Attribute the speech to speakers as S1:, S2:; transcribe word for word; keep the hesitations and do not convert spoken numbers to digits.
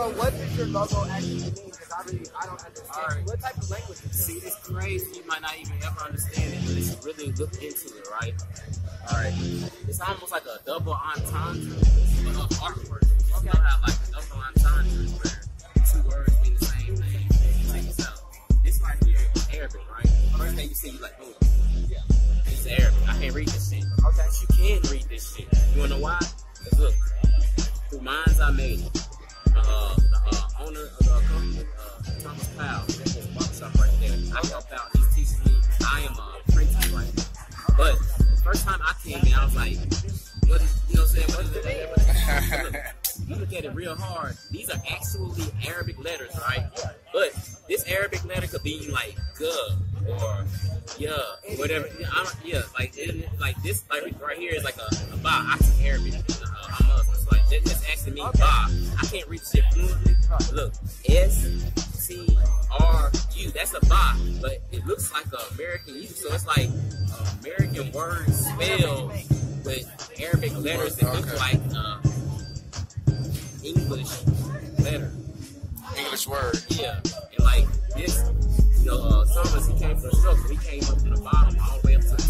S1: So what does your logo actually mean? Because I really, I don't understand. All right. What type of language is it?
S2: See, it's crazy. You might not even ever understand it, but it's really look into it, right? All right. It's almost like a double entendre, but of artwork. You know how like a double entendre is where two words mean the same thing. Check this out. This right here is Arabic, right? First thing you see, you like, oh, yeah, it's Arabic. I can't read this shit. Okay. But you can read this shit. You wanna know why? Cause look, through minds I made it. Uh, the uh, owner of the company, uh, Thomas Powell, that's his barbershop right there. I helped out. He's teaching me. I am a apprentice right now. But the first time I came in, I was like, what is, you know what I'm saying? What is it? Look, you look at it real hard. These are actually Arabic letters, right? But this Arabic letter could be like "guh" or "yeah," or whatever. I don't, yeah, like it, like this, like right here is like a, a ba. I speak Arabic. Uh, I'm Muslim. So like that, that's actually means ba. I can't read shit fluently. Look, S T R U. That's a ba, but it looks like an American U. So it's like uh, American words spelled with Arabic letters that look like uh, English letter.
S3: English word.
S2: Yeah. And like this, you know, uh, Thomas, he came from the struggle. He came up from the bottom all the way up to the